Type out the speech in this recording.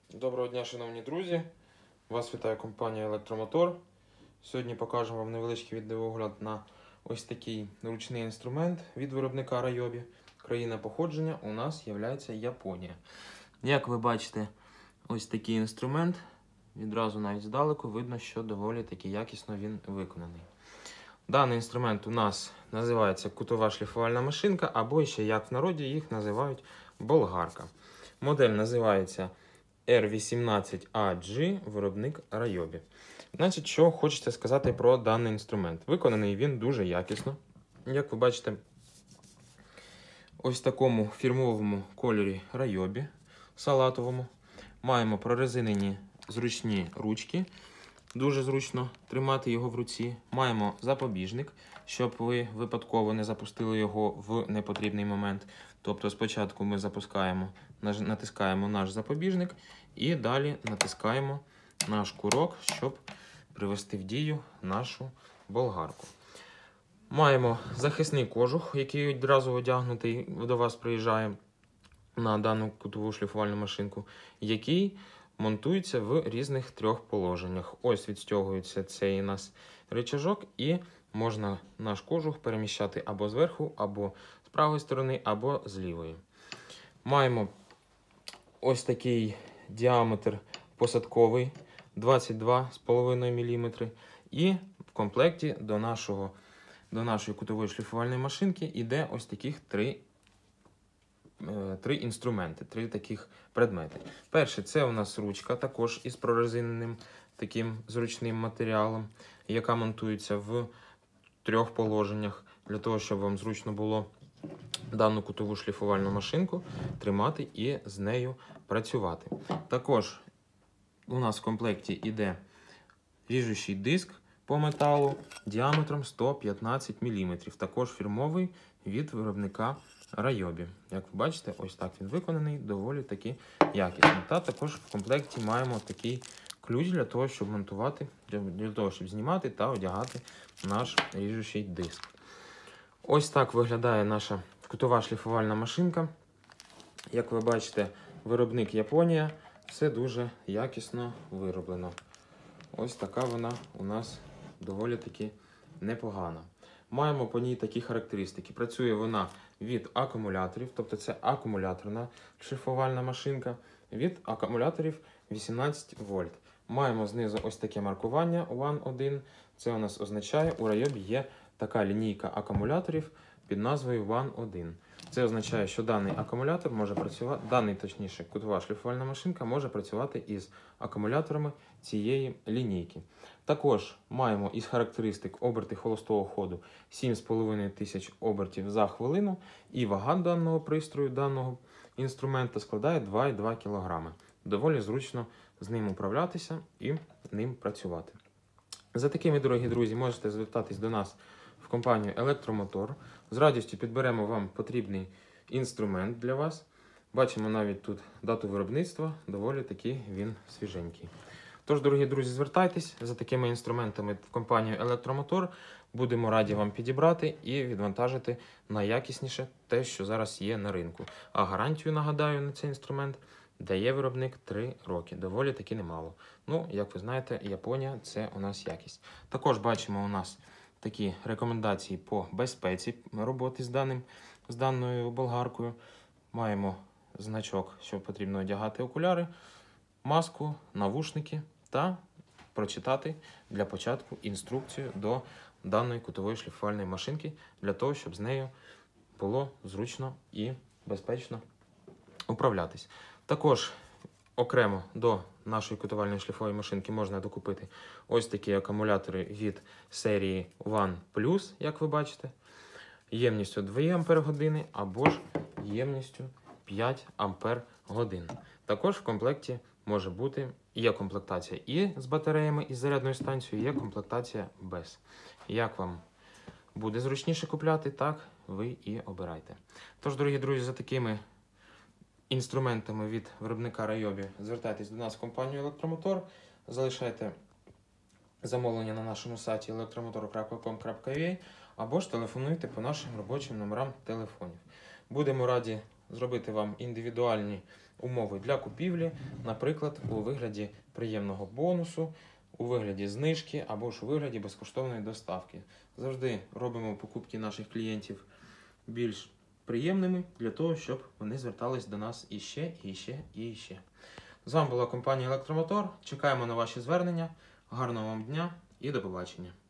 Доброго дня, шановні друзі! Вас вітає компанія Електромотор. Сьогодні покажемо вам невеличкий відеоогляд на ось такий ручний інструмент від виробника Ryobi. Країна походження у нас є Японія. Як ви бачите, ось такий інструмент. Відразу навіть здалеку видно, що доволі таки якісно він виконаний. Даний інструмент у нас називається кутова шліфувальна машинка, або ще як в народі їх називають болгарка. Модель називається R18AG, виробник Ryobi. Значить, що хочеться сказати про даний інструмент. Виконаний він дуже якісно. Як ви бачите, ось в такому фірмовому кольорі Ryobi, салатовому. Маємо прорезинені зручні ручки. Дуже зручно тримати його в руці. Маємо запобіжник, щоб ви випадково не запустили його в непотрібний момент. Тобто спочатку ми натискаємо наш запобіжник і далі натискаємо наш курок, щоб привести в дію нашу болгарку. Маємо захисний кожух, який одразу одягнутий до вас приїжджає на дану кутову шліфувальну машинку, який монтується в різних трьох положеннях. Ось відстягується цей у нас рычажок, і можна наш кожух переміщати або зверху, або з правої сторони, або з лівої. Маємо ось такий діаметр посадковий 22,5 мм. І в комплекті до нашої кутової шліфувальної машинки йде ось таких три інструменти, три таких предмети. Перший – це у нас ручка, також із прорезиненим таким зручним матеріалом, яка монтується в трьох положеннях, для того, щоб вам зручно було дану кутову шліфувальну машинку тримати і з нею працювати. Також у нас в комплекті йде ріжучий диск по металу діаметром 115 мм. Також фірмовий від виробника Ryobi. Як ви бачите, ось так він виконаний, доволі таки якісний. Та також в комплекті маємо такий ключ для того, щоб монтувати, для того, щоб знімати та одягати наш ріжучий диск. Ось так виглядає наша кутова шліфувальна машинка. Як ви бачите, виробник Японія. Все дуже якісно вироблено. Ось така вона у нас доволі таки непогана. Маємо по ній такі характеристики. Працює вона від акумуляторів, тобто це акумуляторна шліфувальна машинка, від акумуляторів 18 вольт. Маємо знизу ось таке маркування WAN 1. Це у нас означає, у Ryobi є така лінійка акумуляторів під назвою WAN 1. Це означає, що даний акумулятор може працювати, точніше, кутова шліфувальна машинка може працювати із акумуляторами цієї лінійки. Також маємо із характеристик оберти холостого ходу 7500 обертів за хвилину, і вага даного пристрою, даного інструмента складає 2,2 кг. Доволі зручно з ним управлятися і ним працювати. За такими, дорогі друзі, можете звертатись до нас в компанію Електромотор. З радістю підберемо вам потрібний інструмент для вас. Бачимо навіть тут дату виробництва, доволі таки він свіженький. Тож, дорогі друзі, звертайтесь за такими інструментами в компанію Електромотор. Будемо раді вам підібрати і відвантажити найякісніше те, що зараз є на ринку. А гарантію, нагадаю, на цей інструмент дає виробник 3 роки. Доволі таки немало. Ну, як ви знаєте, Японія – це у нас якість. Також бачимо у нас такі рекомендації по безпеці роботи з даною болгаркою. Маємо значок, що потрібно одягати окуляри, маску, навушники та прочитати для початку інструкцію до даної кутової шліфувальної машинки, для того, щоб з нею було зручно і безпечно управлятись. Також окремо до нашої кутувальної шліфової машинки можна докупити ось такі акумулятори від серії WAN+, як ви бачите, ємністю 2 Ампер години або ж ємністю 5 Ампер годин. Також в комплекті може бути, є комплектація і з батареями, і з зарядною станцією, є комплектація без. Як вам буде зручніше купляти, так ви і обирайте. Тож, дорогі друзі, за такими інструментами від виробника Ryobi звертайтесь до нас в компанію Електромотор, залишайте замовлення на нашому сайті electromotor.com.ua або ж телефонуйте по нашим робочим номерам телефонів. Будемо раді зробити вам індивідуальні умови для купівлі, наприклад, у вигляді приємного бонусу, у вигляді знижки або ж у вигляді безкоштовної доставки. Завжди робимо покупки наших клієнтів більш приємними для того, щоб вони звертались до нас іще, і іще, і іще. З вами була компанія Електромотор. Чекаємо на ваші звернення. Гарного вам дня і до побачення!